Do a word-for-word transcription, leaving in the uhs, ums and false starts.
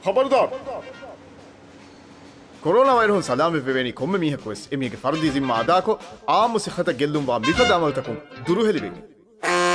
خبردار كورونا ويرهن سلام بيبيني كم ميها كويس إمي كفردي زي ما عداكو عام وسخطة جلدهم وعم بيفد عملتكم دروه اللي بيني